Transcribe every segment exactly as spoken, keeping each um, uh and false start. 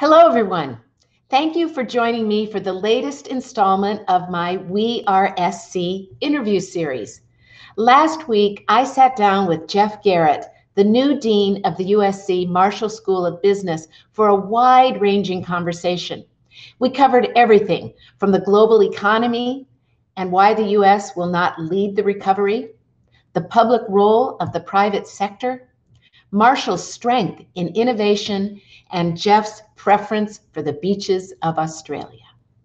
Hello, everyone. Thank you for joining me for the latest installment of my We Are S C interview series. Last week, I sat down with Geoff Garrett, the new dean of the U S C Marshall School of Business, for a wide-ranging conversation. We covered everything from the global economy and why the U S will not lead the recovery, the public role of the private sector, Marshall's strength in innovation, and Geoff's preference for the beaches of Australia.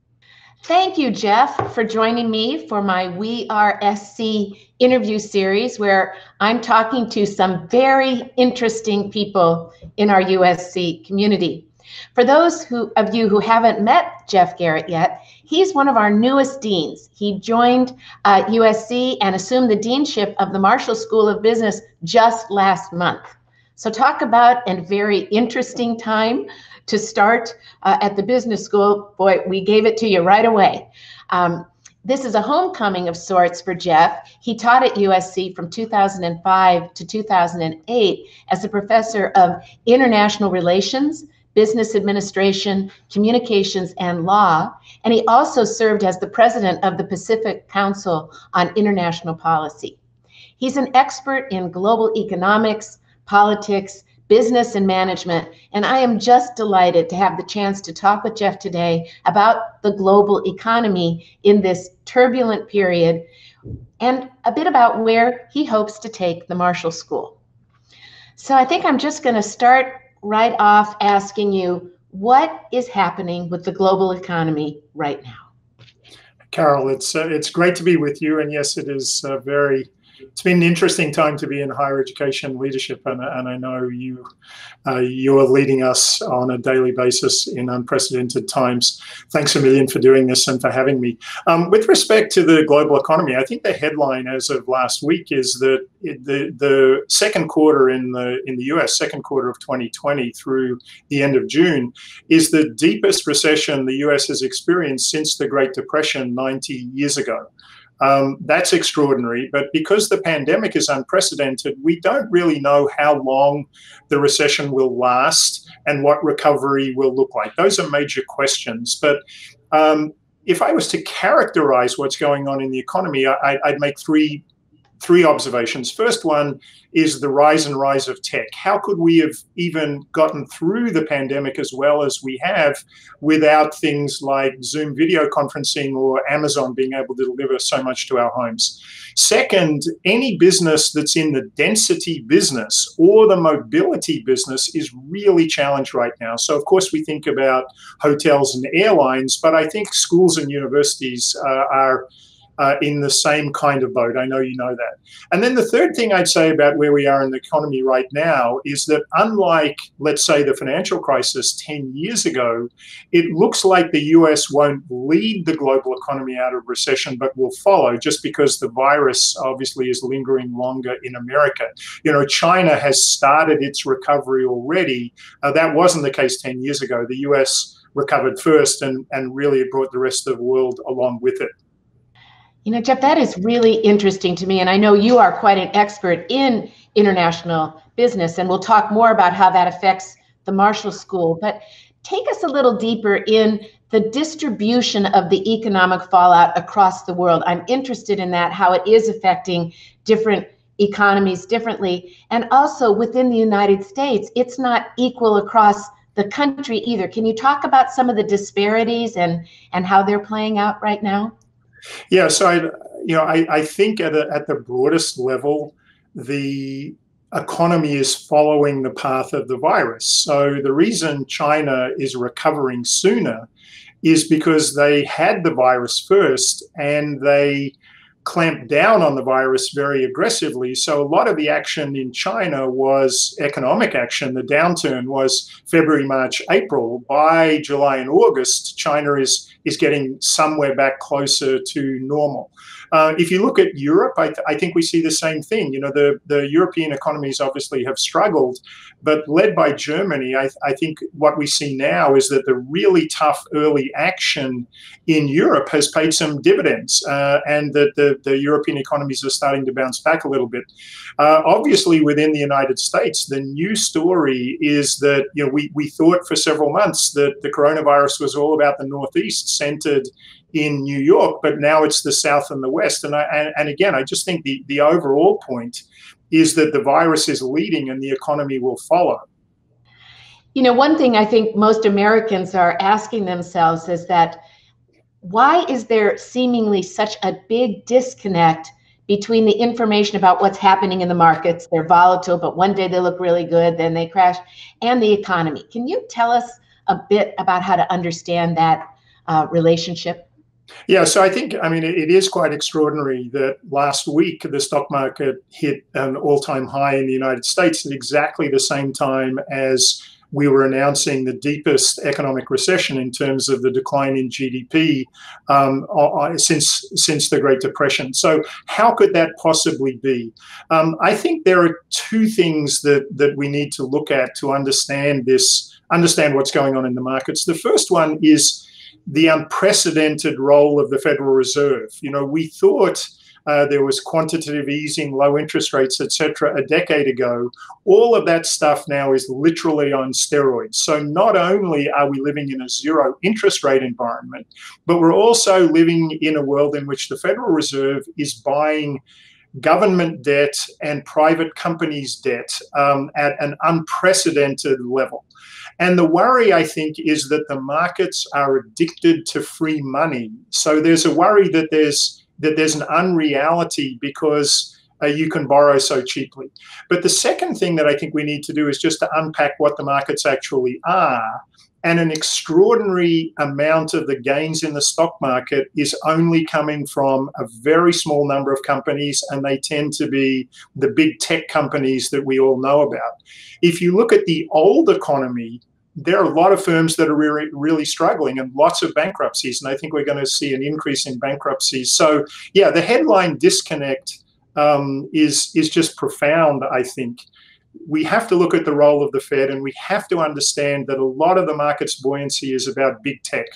Thank you, Geoff, for joining me for my We Are S C interview series, where I'm talking to some very interesting people in our U S C community. For those who, of you who haven't met Geoff Garrett yet, he's one of our newest deans. He joined uh, U S C and assumed the deanship of the Marshall School of Business just last month. So talk about a very interesting time to start uh, at the business school. Boy, we gave it to you right away. Um, this is a homecoming of sorts for Geoff. He taught at U S C from two thousand five to two thousand eight as a professor of international relations, business administration, communications, and law. And he also served as the president of the Pacific Council on International Policy. He's an expert in global economics, politics, business, and management, and I am just delighted to have the chance to talk with Geoff today about the global economy in this turbulent period and a bit about where he hopes to take the Marshall School. So I think I'm just going to start right off asking you, what is happening with the global economy right now? Carol, it's uh, it's great to be with you, and yes, it is uh, very It's been an interesting time to be in higher education leadership, and, and I know you, uh, you are leading us on a daily basis in unprecedented times. Thanks a million for doing this and for having me. Um, with respect to the global economy, I think the headline as of last week is that it, the the second quarter in the in the U S, second quarter of twenty twenty through the end of June, is the deepest recession the U S has experienced since the Great Depression ninety years ago. Um, that's extraordinary, but because the pandemic is unprecedented, we don't really know how long the recession will last and what recovery will look like. Those are major questions. But um, if I was to characterize what's going on in the economy, I, I'd make three Three observations. First one is the rise and rise of tech. How could we have even gotten through the pandemic as well as we have without things like Zoom video conferencing or Amazon being able to deliver so much to our homes? Second, any business that's in the density business or the mobility business is really challenged right now. So, of course, we think about hotels and airlines, but I think schools and universities uh, are Uh, in the same kind of boat. I know you know that. And then the third thing I'd say about where we are in the economy right now is that unlike, let's say, the financial crisis ten years ago, it looks like the U S won't lead the global economy out of recession, but will follow, just because the virus obviously is lingering longer in America. You know, China has started its recovery already. Uh, that wasn't the case ten years ago. The U S recovered first, and, and really it brought the rest of the world along with it. You know, Geoff, that is really interesting to me, and I know you are quite an expert in international business, and we'll talk more about how that affects the Marshall School. But take us a little deeper in the distribution of the economic fallout across the world. I'm interested in that, how it is affecting different economies differently, and also within the United States, it's not equal across the country either. Can you talk about some of the disparities and, and how they're playing out right now? Yeah, so I, you know, I, I think at a, at the broadest level, the economy is following the path of the virus. So the reason China is recovering sooner is because they had the virus first and they clamped down on the virus very aggressively. So a lot of the action in China was economic action. The downturn was February, March, April. By July and August, China is, is getting somewhere back closer to normal. Uh, if you look at Europe, I, th I think we see the same thing. You know, the, the European economies obviously have struggled, but led by Germany, I, I think what we see now is that the really tough early action in Europe has paid some dividends, uh, and that the, the, the European economies are starting to bounce back a little bit. Uh, obviously, within the United States, the new story is that, you know, we, we thought for several months that the coronavirus was all about the Northeast, centered in New York, but now it's the South and the West. And, I, and, and again, I just think the, the overall point is that the virus is leading and the economy will follow. You know, one thing I think most Americans are asking themselves is that why is there seemingly such a big disconnect between the information about what's happening in the markets? They're volatile, but one day they look really good, then they crash, and the economy. Can you tell us a bit about how to understand that uh, relationship? Yeah, so I think, I mean, it is quite extraordinary that last week the stock market hit an all-time high in the United States at exactly the same time as we were announcing the deepest economic recession in terms of the decline in G D P um, since since the Great Depression. So how could that possibly be? Um, I think there are two things that that we need to look at to understand this, understand what's going on in the markets. The first one is the unprecedented role of the Federal Reserve. You know, we thought Uh, there was quantitative easing, low interest rates, et cetera, a decade ago. All of that stuff now is literally on steroids. So not only are we living in a zero interest rate environment, but we're also living in a world in which the Federal Reserve is buying government debt and private companies' debt um, at an unprecedented level. And the worry, I think, is that the markets are addicted to free money. So there's a worry that there's that there's an unreality because uh, you can borrow so cheaply. But the second thing that I think we need to do is just to unpack what the markets actually are. And an extraordinary amount of the gains in the stock market is only coming from a very small number of companies, and they tend to be the big tech companies that we all know about. If you look at the old economy, there are a lot of firms that are really, really struggling and lots of bankruptcies. And I think we're going to see an increase in bankruptcies. So, yeah, the headline disconnect um, is, is just profound, I think. We have to look at the role of the Fed, and we have to understand that a lot of the market's buoyancy is about big tech.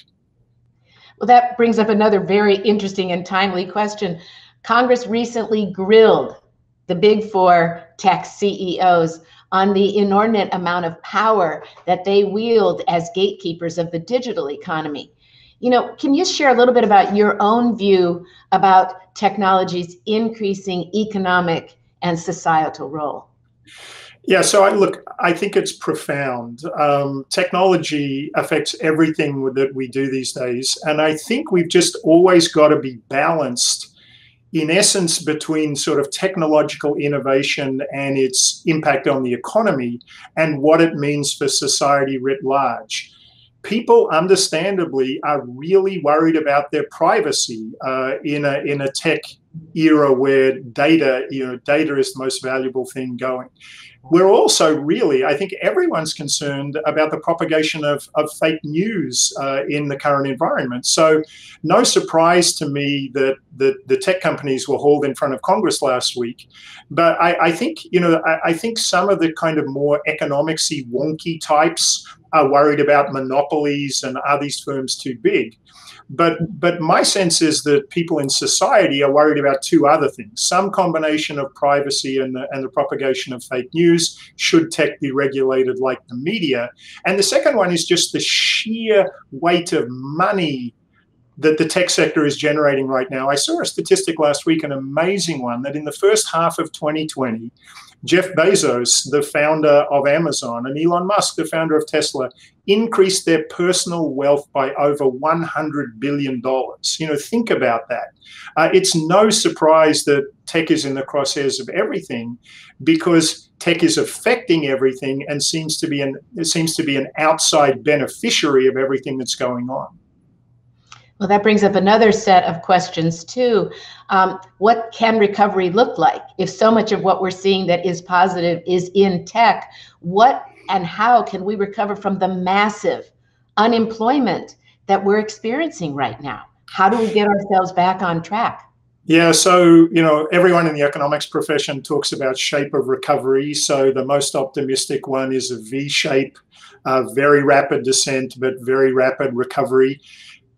Well, that brings up another very interesting and timely question. Congress recently grilled the big four tech C E Os on the inordinate amount of power that they wield as gatekeepers of the digital economy. You know, can you share a little bit about your own view about technology's increasing economic and societal role? Yeah, so I look, I think it's profound. Um, technology affects everything that we do these days. And I think we've just always got to be balanced, in essence, between sort of technological innovation and its impact on the economy and what it means for society writ large. People, understandably, are really worried about their privacy uh, in a in a tech era where data, you know, data is the most valuable thing going. We're also really, I think everyone's concerned about the propagation of, of fake news uh, in the current environment. So no surprise to me that the, the tech companies were hauled in front of Congress last week. But I, I think, you know, I, I think some of the kind of more economicsy wonky types are worried about monopolies and are these firms too big? But but my sense is that people in society are worried about two other things. Some combination of privacy and the, and the propagation of fake news. Should tech be regulated like the media? And the second one is just the sheer weight of money that the tech sector is generating right now. I saw a statistic last week, an amazing one, that in the first half of twenty twenty, Jeff Bezos, the founder of Amazon, and Elon Musk, the founder of Tesla, increased their personal wealth by over one hundred billion dollars. You know, think about that. Uh, it's no surprise that tech is in the crosshairs of everything, because tech is affecting everything and seems to be an, it seems to be an outside beneficiary of everything that's going on. Well, that brings up another set of questions too. Um, what can recovery look like? If so much of what we're seeing that is positive is in tech, what and how can we recover from the massive unemployment that we're experiencing right now? How do we get ourselves back on track? Yeah, so, you know, everyone in the economics profession talks about shape of recovery. So the most optimistic one is a V shape, uh, very rapid descent, but very rapid recovery.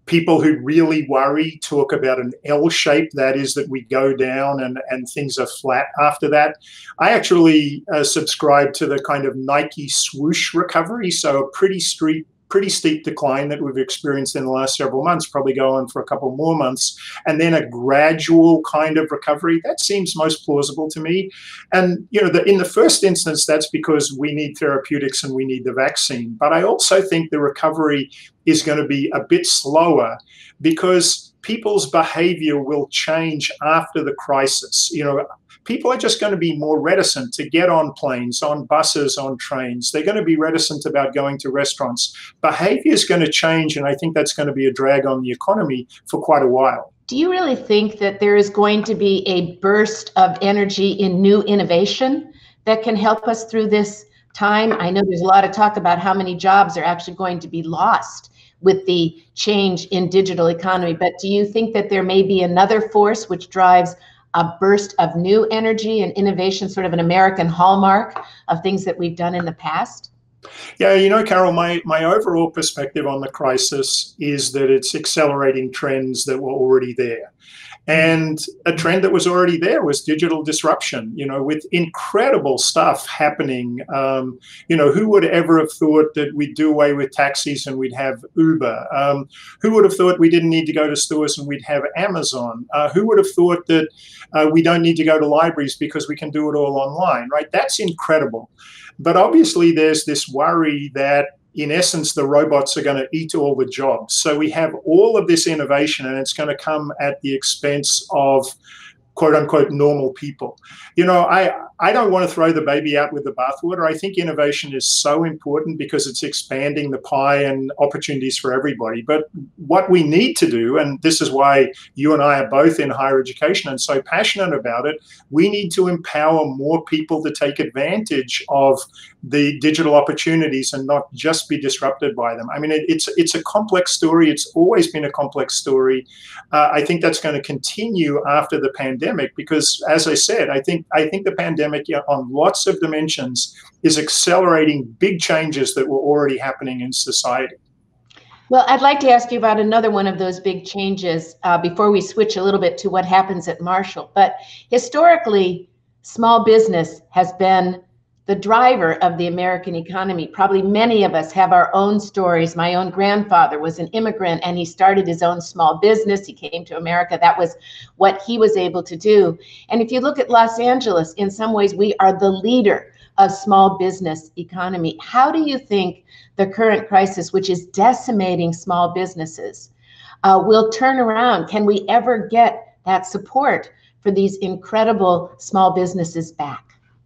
people who really worry talk about an L shape, that is, that we go down and, and things are flat after that. I actually uh, subscribe to the kind of Nike swoosh recovery, so a pretty steep, pretty steep decline that we've experienced in the last several months, probably go on for a couple more months, and then a gradual kind of recovery. That seems most plausible to me. And, you know, the, in the first instance, that's because we need therapeutics and we need the vaccine. But I also think the recovery is going to be a bit slower because people's behavior will change after the crisis. You know, people are just going to be more reticent to get on planes, on buses, on trains. They're going to be reticent about going to restaurants. Behavior is going to change, and I think that's going to be a drag on the economy for quite a while. Do you really think that there is going to be a burst of energy in new innovation that can help us through this time? I know there's a lot of talk about how many jobs are actually going to be lost with the change in digital economy, but do you think that there may be another force which drives a burst of new energy and innovation, sort of an American hallmark of things that we've done in the past? Yeah, you know, Carol, my, my overall perspective on the crisis is that it's accelerating trends that were already there. And a trend that was already there was digital disruption, you know, with incredible stuff happening. Um, you know, who would ever have thought that we'd do away with taxis and we'd have Uber? Um, who would have thought we didn't need to go to stores and we'd have Amazon? Uh, who would have thought that uh, we don't need to go to libraries because we can do it all online, right? That's incredible. But obviously there's this worry that in essence, the robots are going to eat all the jobs. So we have all of this innovation, and it's going to come at the expense of quote unquote normal people. You know, I, I don't want to throw the baby out with the bathwater. I think innovation is so important because it's expanding the pie and opportunities for everybody. But what we need to do, and this is why you and I are both in higher education and so passionate about it, we need to empower more people to take advantage of the digital opportunities and not just be disrupted by them. I mean, it, it's it's a complex story. It's always been a complex story. Uh, I think that's going to continue after the pandemic because, as I said, I think I think the pandemic, you know, on lots of dimensions is accelerating big changes that were already happening in society. Well, I'd like to ask you about another one of those big changes uh, before we switch a little bit to what happens at Marshall. But historically, small business has been the driver of the American economy. Probably many of us have our own stories. My own grandfather was an immigrant and he started his own small business. He came to America. That was what he was able to do. And if you look at Los Angeles, in some ways, we are the leader of small business economy. How do you think the current crisis, which is decimating small businesses, uh, will turn around? Can we ever get that support for these incredible small businesses back?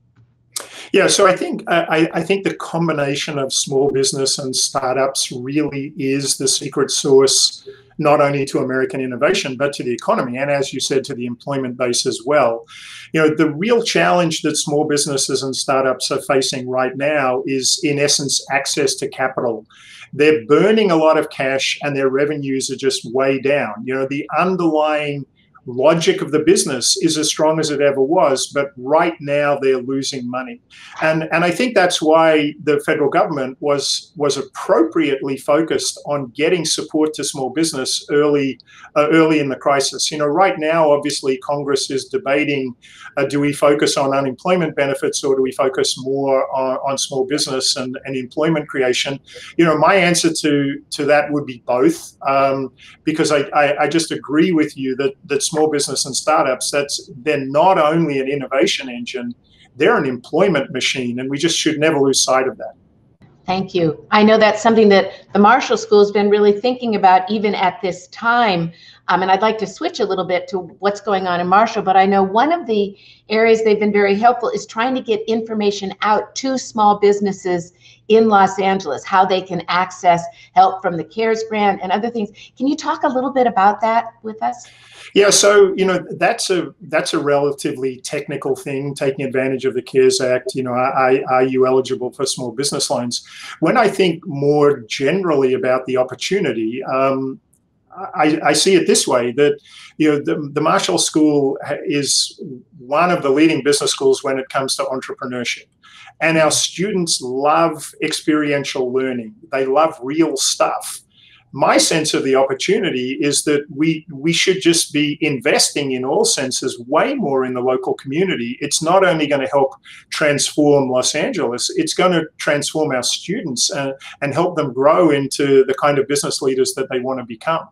Yeah, so I think I, I think the combination of small business and startups really is the secret sauce, not only to American innovation, but to the economy, and as you said, to the employment base as well. You know, the real challenge that small businesses and startups are facing right now is, in essence, access to capital. They're burning a lot of cash and their revenues are just way down. You know, the underlying logic of the business is as strong as it ever was, but right now they're losing money. And, and I think that's why the federal government was, was appropriately focused on getting support to small business early, uh, early in the crisis. You know, right now, obviously, Congress is debating, uh, do we focus on unemployment benefits or do we focus more on, on small business and, and employment creation? You know, my answer to, to that would be both, um, because I, I, I just agree with you that, that small Small business and startups, that's they're not only an innovation engine, they're an employment machine, and we just should never lose sight of that. Thank you. I know that's something that the Marshall School has been really thinking about even at this time. Um, and I'd like to switch a little bit to what's going on in Marshall, but I know one of the areas they've been very helpful is trying to get information out to small businesses in Los Angeles, how they can access help from the CARES grant and other things. Can you talk a little bit about that with us? Yeah, so, you know, that's a that's a relatively technical thing, taking advantage of the CARES Act. You know, are, are you eligible for small business loans? When I think more generally about the opportunity, um, I, I see it this way, that, you know, the, the Marshall School is one of the leading business schools when it comes to entrepreneurship. And our students love experiential learning. They love real stuff. my sense of the opportunity is that we we should just be investing in all senses way more in the local community. It's not only going to help transform Los Angeles, it's going to transform our students and, and help them grow into the kind of business leaders that they want to become.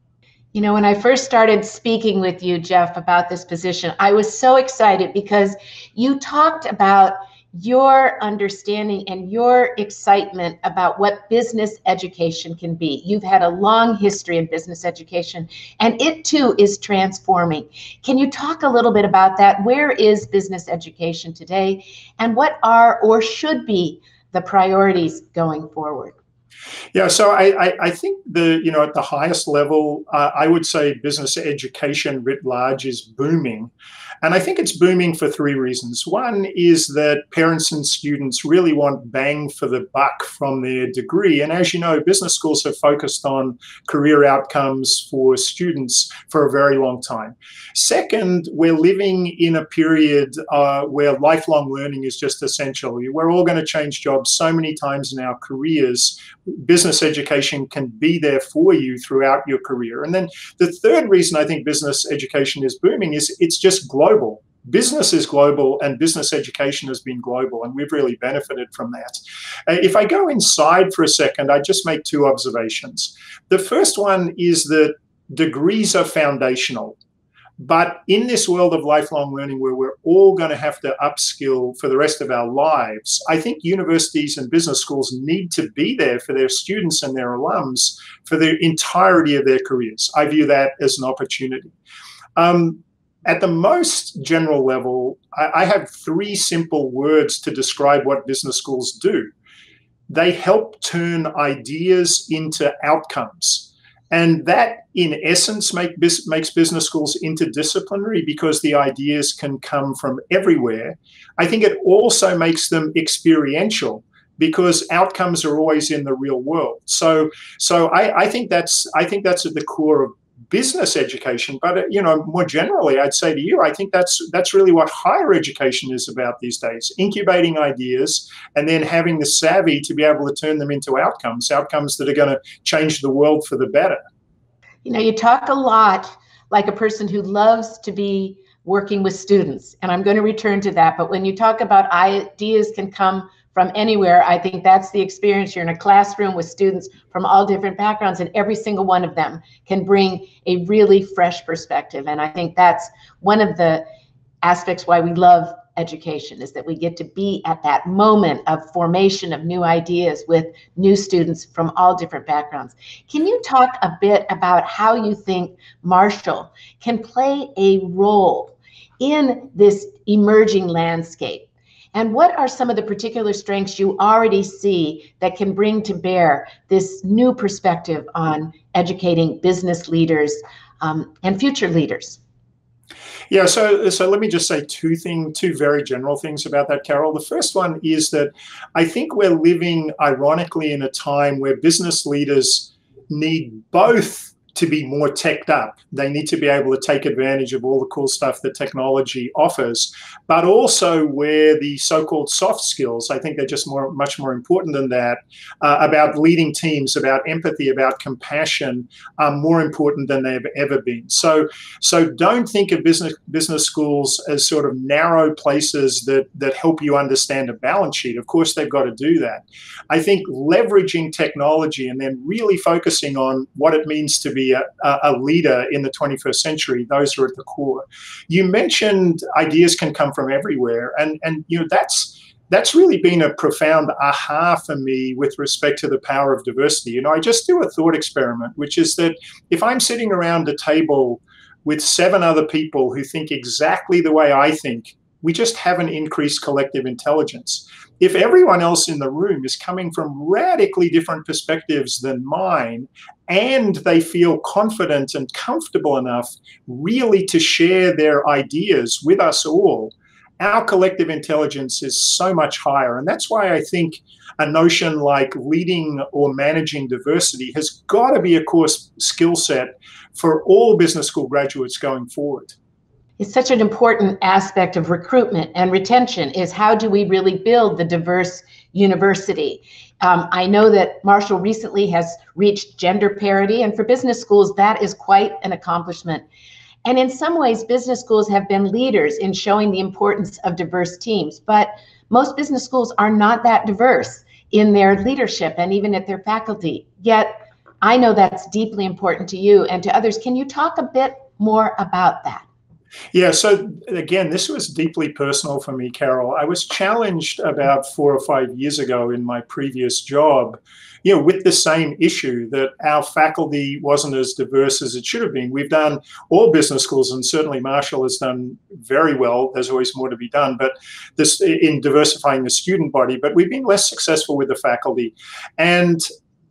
You know, when I first started speaking with you, Geoff, about this position, I was so excited because you talked about your understanding and your excitement about what business education can be. You've had a long history in business education, and it too is transforming. Can you talk a little bit about that? Where is business education today, and what are or should be the priorities going forward? Yeah, so I, I, I think the, you know, at the highest level, uh, I would say business education writ large is booming. And I think it's booming for three reasons. One is that parents and students really want bang for the buck from their degree. And as you know, business schools have focused on career outcomes for students for a very long time. Second, we're living in a period uh, where lifelong learning is just essential. We're all going to change jobs so many times in our careers. Business education can be there for you throughout your career. And then the third reason I think business education is booming is it's just global. Business is global and business education has been global, and we've really benefited from that. Uh, if I go inside for a second, I just make two observations. The first one is that degrees are foundational. But in this world of lifelong learning where we're all going to have to upskill for the rest of our lives, I think universities and business schools need to be there for their students and their alums for the entirety of their careers. I view that as an opportunity. Um, At the most general level, I have three simple words to describe what business schools do. They help turn ideas into outcomes. And that, in essence, make, makes business schools interdisciplinary because the ideas can come from everywhere. I think it also makes them experiential because outcomes are always in the real world. So, so I, I think that's I think that's at the core of business education, but you know, more generally, I'd say to you, I think that's that's really what higher education is about these days: incubating ideas and then having the savvy to be able to turn them into outcomes, outcomes that are going to change the world for the better. You know, you talk a lot like a person who loves to be working with students, and I'm going to return to that. But when you talk about ideas can come from anywhere, I think that's the experience. You're in a classroom with students from all different backgrounds, and every single one of them can bring a really fresh perspective. And I think that's one of the aspects why we love education, is that we get to be at that moment of formation of new ideas with new students from all different backgrounds. Can you talk a bit about how you think Marshall can play a role in this emerging landscape? And what are some of the particular strengths you already see that can bring to bear this new perspective on educating business leaders um, and future leaders? Yeah, so so let me just say two things, two very general things about that, Carol. The first one is that I think we're living, ironically, in a time where business leaders need both to be more teched up. They need to be able to take advantage of all the cool stuff that technology offers, but also where the so-called soft skills, I think they're just more, much more important than that, uh, about leading teams, about empathy, about compassion, are more important than they've ever been. So, so don't think of business business schools as sort of narrow places that, that help you understand a balance sheet. Of course, they've got to do that. I think leveraging technology and then really focusing on what it means to be A, a leader in the twenty-first century, those are at the core. You mentioned ideas can come from everywhere, and and you know that's that's really been a profound aha for me with respect to the power of diversity. You know, I just do a thought experiment, which is that if I'm sitting around a table with seven other people who think exactly the way I think, we just have an increased collective intelligence. If everyone else in the room is coming from radically different perspectives than mine, and they feel confident and comfortable enough really to share their ideas with us all, our collective intelligence is so much higher. And that's why I think a notion like leading or managing diversity has got to be a core skill set for all business school graduates going forward. It's such an important aspect of recruitment and retention, is how do we really build the diverse university. Um, I know that Marshall recently has reached gender parity, and for business schools, that is quite an accomplishment. And in some ways, business schools have been leaders in showing the importance of diverse teams, but most business schools are not that diverse in their leadership and even at their faculty. Yet, I know that's deeply important to you and to others. Can you talk a bit more about that? Yeah, so again, this was deeply personal for me, Carol. I was challenged about four or five years ago in my previous job, you know, with the same issue that our faculty wasn't as diverse as it should have been. We've done all business schools, and certainly Marshall has done very well. There's always more to be done, but this in diversifying the student body, but we've been less successful with the faculty. And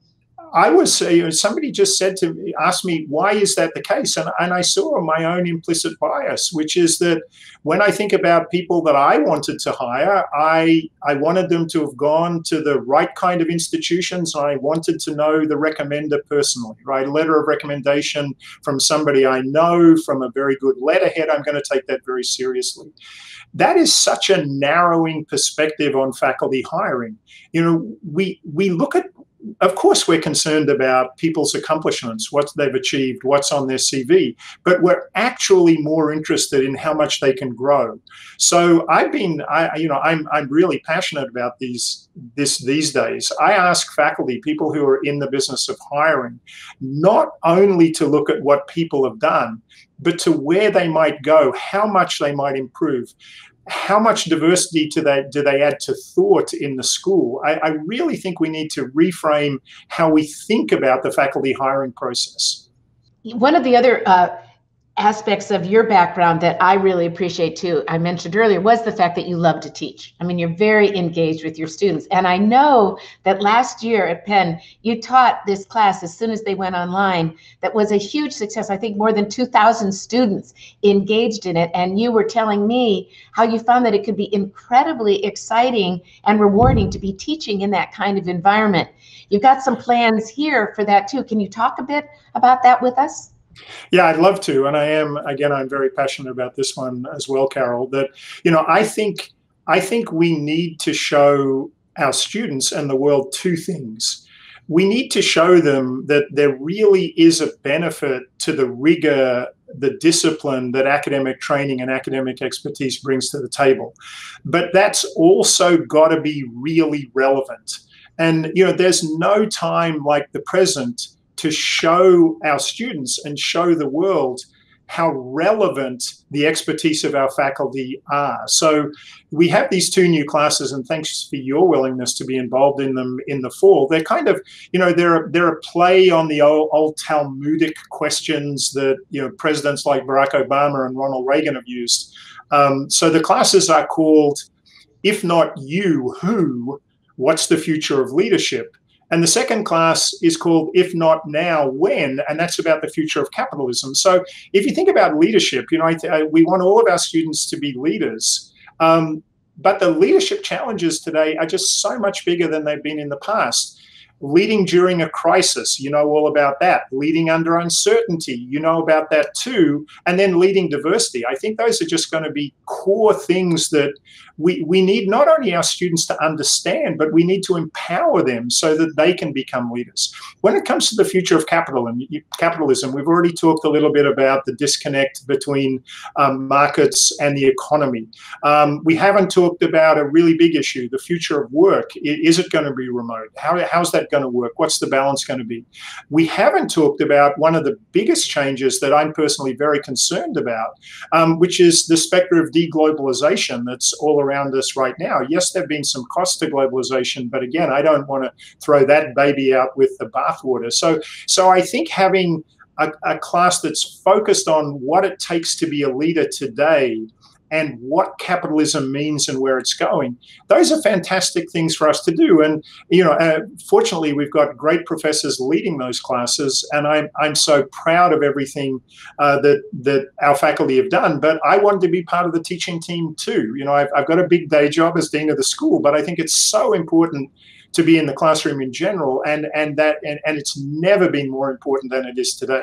I was, you know, somebody just said to me, asked me, why is that the case? And, and I saw my own implicit bias, which is that when I think about people that I wanted to hire, I, I wanted them to have gone to the right kind of institutions. I wanted to know the recommender personally, right? A letter of recommendation from somebody I know, from a very good letterhead. I'm going to take that very seriously. That is such a narrowing perspective on faculty hiring. You know, we, we look at, of course, we're concerned about people's accomplishments, what they've achieved, what's on their C V, but we're actually more interested in how much they can grow. So I've been, I, you know, I'm, I'm really passionate about these, this these days. I ask faculty, people who are in the business of hiring, not only to look at what people have done, but to where they might go, how much they might improve. How much diversity do they, do they add to thought in the school? I, I really think we need to reframe how we think about the faculty hiring process. One of the other uh, aspects of your background that I really appreciate too, I mentioned earlier, was the fact that you love to teach. I mean, you're very engaged with your students. And I know that last year at Penn, you taught this class as soon as they went online. That was a huge success. I think more than two thousand students engaged in it. And you were telling me how you found that it could be incredibly exciting and rewarding to be teaching in that kind of environment. You've got some plans here for that too. Can you talk a bit about that with us? Yeah, I'd love to. And I am, again, I'm very passionate about this one as well, Carol, that, you know, I think, I think we need to show our students and the world two things. We need to show them that there really is a benefit to the rigor, the discipline that academic training and academic expertise brings to the table. But that's also got to be really relevant. And, you know, there's no time like the present to show our students and show the world how relevant the expertise of our faculty are. So we have these two new classes, and thanks for your willingness to be involved in them in the fall. They're kind of, you know, they're, they're a play on the old, old Talmudic questions that, you know, presidents like Barack Obama and Ronald Reagan have used. Um, so the classes are called, If Not You, Who? What's the Future of Leadership? And the second class is called If Not Now, When? And that's about the future of capitalism. So if you think about leadership, you know, I th- I, we want all of our students to be leaders. Um, but the leadership challenges today are just so much bigger than they've been in the past. Leading during a crisis, you know all about that. Leading under uncertainty, you know about that too. And then leading diversity. I think those are just going to be core things that we, we need not only our students to understand, but we need to empower them so that they can become leaders. When it comes to the future of capitalism, capitalism, we've already talked a little bit about the disconnect between um, markets and the economy. Um, we haven't talked about a really big issue, the future of work. Is it going to be remote? How, how's that going to work? What's the balance going to be? We haven't talked about one of the biggest changes that I'm personally very concerned about, um, which is the specter of deglobalization that's all around us right now. Yes, there have been some costs to globalization, but again, I don't want to throw that baby out with the bathwater. So, so I think having a, a class that's focused on what it takes to be a leader today and what capitalism means and where it's going, those are fantastic things for us to do. And, you know, uh, fortunately, we've got great professors leading those classes, and I'm, I'm so proud of everything uh, that, that our faculty have done. But I wanted to be part of the teaching team too. You know, I've, I've got a big day job as dean of the school, but I think it's so important to be in the classroom in general, and, and, that, and, and it's never been more important than it is today.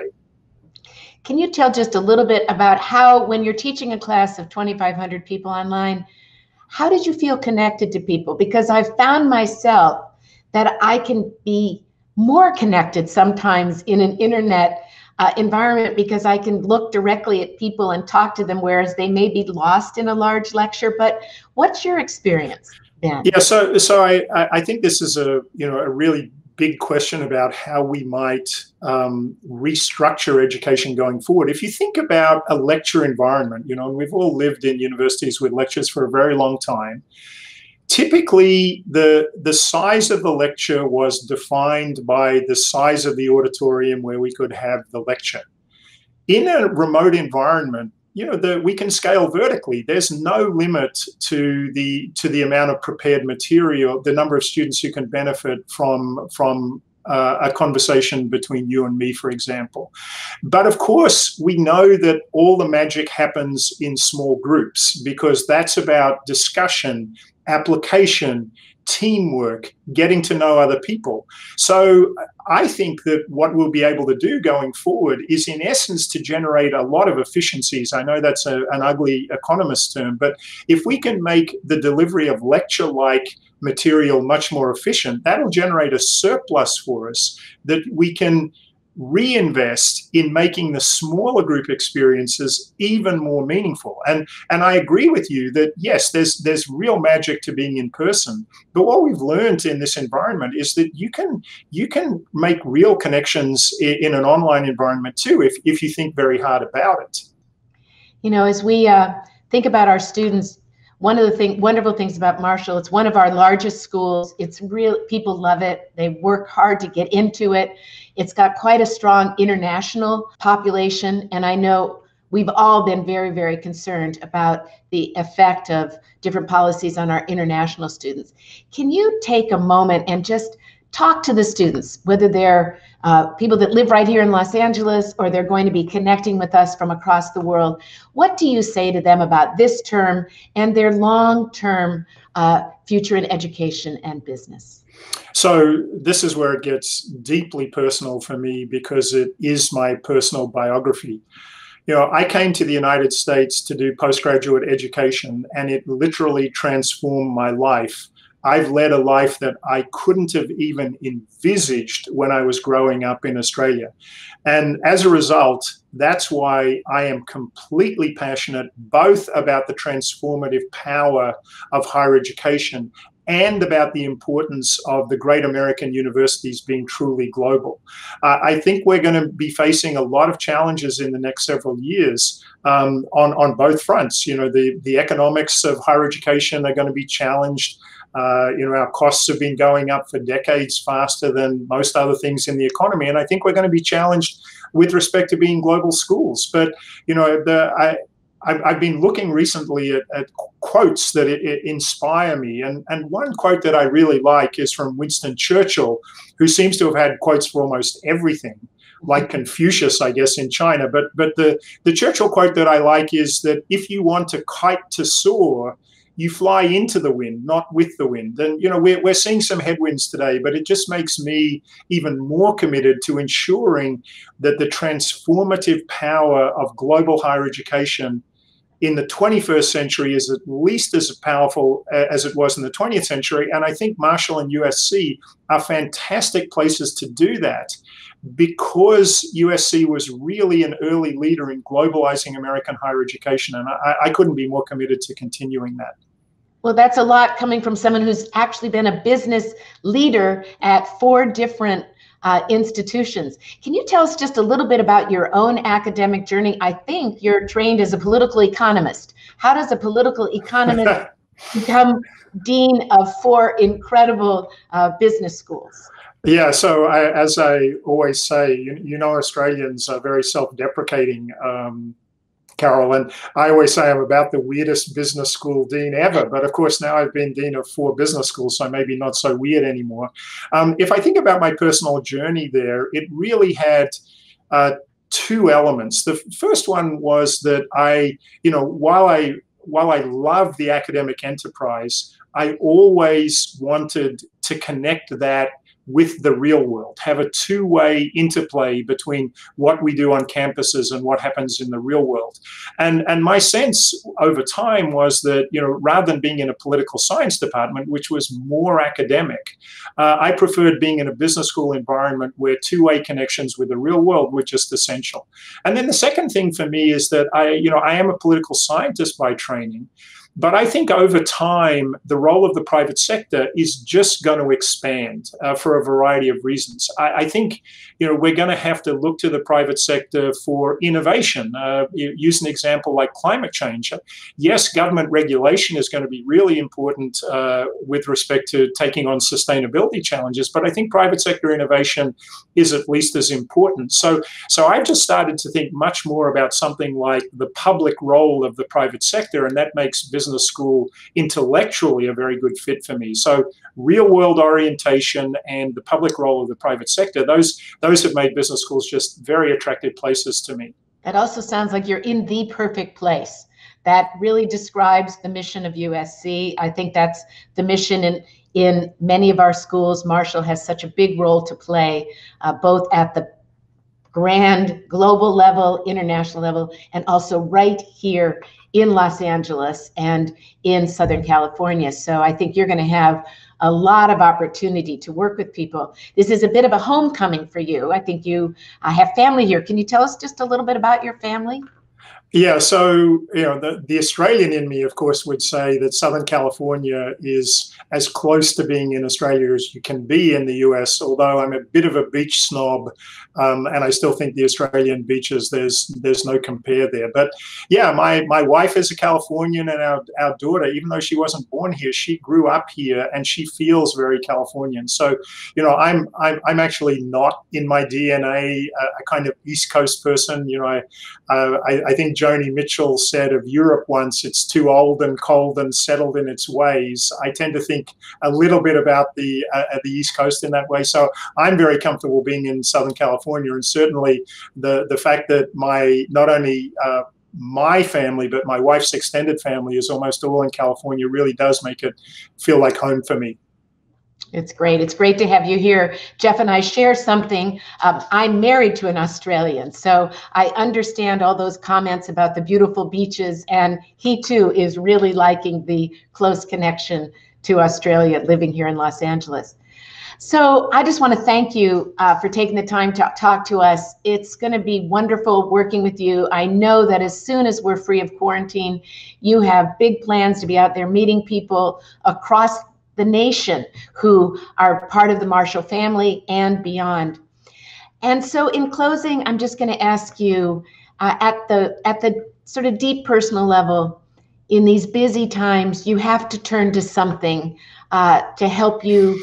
Can you tell just a little bit about how, when you're teaching a class of twenty-five hundred people online, How did you feel connected to people? Because I've found myself that I can be more connected sometimes in an internet uh, environment because I can look directly at people and talk to them, whereas they may be lost in a large lecture. But what's your experience, Ben? Yeah, so so I I think this is a you know a really big question about how we might um, restructure education going forward. If you think about a lecture environment, you know, and we've all lived in universities with lectures for a very long time. Typically, the, the size of the lecture was defined by the size of the auditorium where we could have the lecture. In a remote environment, you know, the, we can scale vertically. There's no limit to the to the amount of prepared material, the number of students who can benefit from from uh, a conversation between you and me, for example. But of course, we know that all the magic happens in small groups because that's about discussion, application, teamwork, getting to know other people. So I think that what we'll be able to do going forward is in essence to generate a lot of efficiencies. I know that's a, an ugly economist term, but if we can make the delivery of lecture-like material much more efficient, that'll generate a surplus for us that we can reinvest in making the smaller group experiences even more meaningful. And and I agree with you that yes, there's there's real magic to being in person. But what we've learned in this environment is that you can you can make real connections in, in an online environment too, if if you think very hard about it. You know, as we uh, think about our students, one of the thing, wonderful things about Marshall, it's one of our largest schools. It's real, people love it. They work hard to get into it. It's got quite a strong international population. And I know we've all been very, very concerned about the effect of different policies on our international students. Can you take a moment and just talk to the students, whether they're uh, people that live right here in Los Angeles or they're going to be connecting with us from across the world? What do you say to them about this term and their long-term uh, future in education and business? So this is where it gets deeply personal for me because it is my personal biography. You know, I came to the United States to do postgraduate education, and it literally transformed my life. I've led a life that I couldn't have even envisaged when I was growing up in Australia. And as a result, that's why I am completely passionate both about the transformative power of higher education and about the importance of the great American universities being truly global. Uh, I think we're going to be facing a lot of challenges in the next several years um, on, on both fronts. You know, the, the economics of higher education are going to be challenged. Uh, you know, our costs have been going up for decades faster than most other things in the economy. And I think we're going to be challenged with respect to being global schools. But, you know, the, I, I've been looking recently at, at quotes that it, it inspire me. And, and one quote that I really like is from Winston Churchill, who seems to have had quotes for almost everything, like Confucius, I guess, in China. But, but the, the Churchill quote that I like is that if you want a kite to soar, you fly into the wind, not with the wind. And, you know, we're, we're seeing some headwinds today, but it just makes me even more committed to ensuring that the transformative power of global higher education in the twenty-first century is at least as powerful as it was in the twentieth century. And I think Marshall and U S C are fantastic places to do that because U S C was really an early leader in globalizing American higher education. And I, I couldn't be more committed to continuing that. Well, that's a lot coming from someone who's actually been a business leader at four different uh, institutions. Can you tell us just a little bit about your own academic journey? I think you're trained as a political economist. How does a political economist become dean of four incredible uh, business schools? Yeah, so I, as I always say, you, you know, Australians are very self-deprecating, um, Carol, and I always say I'm about the weirdest business school dean ever. But of course, now I've been dean of four business schools, so maybe not so weird anymore. Um, if I think about my personal journey there, it really had uh, two elements. The first one was that I, you know, while I while I love the academic enterprise, I always wanted to connect that with the real world, have a two-way interplay between what we do on campuses and what happens in the real world. And, and my sense over time was that, you know, rather than being in a political science department, which was more academic, uh, I preferred being in a business school environment where two-way connections with the real world were just essential. And then the second thing for me is that I, you know, I am a political scientist by training. But I think over time, the role of the private sector is just going to expand uh, for a variety of reasons. I, I think, you know, we're going to have to look to the private sector for innovation. Uh, use an example like climate change. Yes, government regulation is going to be really important uh, with respect to taking on sustainability challenges, but I think private sector innovation is at least as important. So, so I've just started to think much more about something like the public role of the private sector, and that makes business Business school intellectually a very good fit for me. So real world orientation and the public role of the private sector, those, those have made business schools just very attractive places to me. That also sounds like you're in the perfect place. That really describes the mission of U S C. I think that's the mission in, in many of our schools. Marshall has such a big role to play, uh, both at the grand global level, international level, and also right here in Los Angeles and in Southern California. So I think you're going to have a lot of opportunity to work with people. This is a bit of a homecoming for you. I think you uh, have family here. Can you tell us just a little bit about your family? Yeah, so, you know, the, the Australian in me, of course, would say that Southern California is as close to being in Australia as you can be in the U S, although I'm a bit of a beach snob, um, and I still think the Australian beaches, there's there's no compare there. But yeah, my, my wife is a Californian, and our, our daughter, even though she wasn't born here, she grew up here and she feels very Californian. So, you know, I'm, I'm, I'm actually not in my D N A a, a kind of East Coast person. You know, I, uh, I, I think Joni Mitchell said of Europe once, it's too old and cold and settled in its ways. I tend to think a little bit about the uh, the East Coast in that way. So I'm very comfortable being in Southern California, and certainly the the fact that my not only uh, my family but my wife's extended family is almost all in California really does make it feel like home for me. It's great. It's great to have you here. Geoff and I share something. Um, I'm married to an Australian, so I understand all those comments about the beautiful beaches, and he too is really liking the close connection to Australia, living here in Los Angeles. So I just want to thank you uh, for taking the time to talk to us. It's going to be wonderful working with you. I know that as soon as we're free of quarantine, you have big plans to be out there meeting people across the nation who are part of the Marshall family and beyond. And so in closing, I'm just going to ask you uh, at the at the sort of deep personal level, in these busy times, you have to turn to something uh, to help you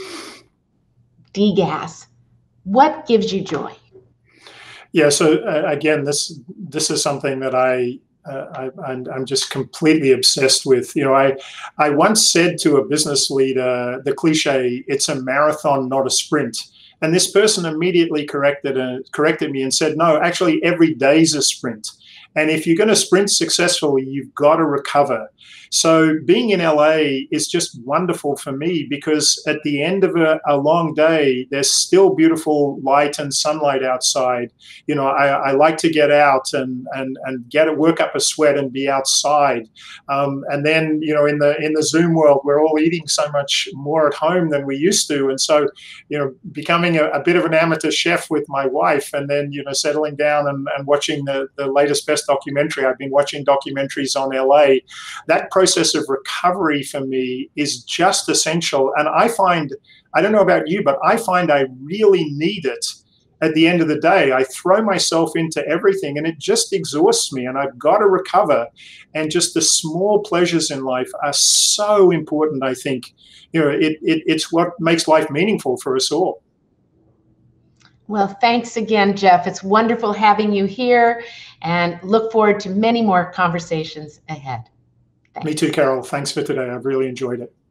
degas. What gives you joy? Yeah, so uh, again, this this is something that I Uh, I, I'm, I'm just completely obsessed with. You know, I, I once said to a business leader, the cliche, it's a marathon, not a sprint. And this person immediately corrected, uh, corrected me and said, no, actually every day's a sprint. And if you're going to sprint successfully, you've got to recover. So being in L A is just wonderful for me, because at the end of a, a long day, there's still beautiful light and sunlight outside. You know, I, I like to get out and and and get a work up a sweat and be outside. Um, and then, you know, in the in the Zoom world, we're all eating so much more at home than we used to. And so, you know, becoming a, a bit of an amateur chef with my wife, and then, you know, settling down and, and watching the, the latest best documentary. I've been watching documentaries on L A. That process of recovery for me is just essential. And I find, I don't know about you, but I find I really need it at the end of the day. I throw myself into everything and it just exhausts me, and I've got to recover. And just the small pleasures in life are so important, I think. You know, it, it it's what makes life meaningful for us all. Well, thanks again, Geoff. It's wonderful having you here, and look forward to many more conversations ahead. Thanks. Me too, Carol. Thanks for today. I've really enjoyed it.